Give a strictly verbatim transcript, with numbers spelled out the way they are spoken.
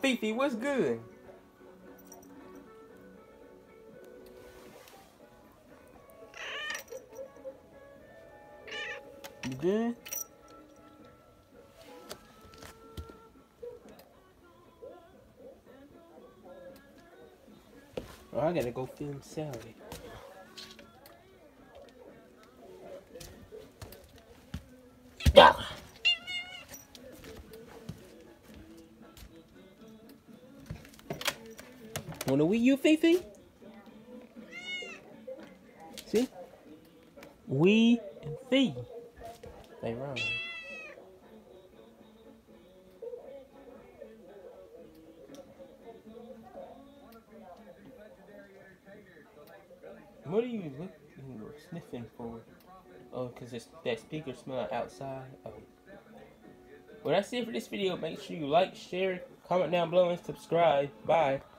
Feefee, what's good? You good? Oh, I gotta go film Sally. Ah! Wanna Wii U, Feefee? See? We and Fee. They wrong. What are you looking or sniffing for? Oh, because it's that speaker smell outside. Oh. Well, that's it for this video. Make sure you like, share, comment down below, and subscribe. Bye.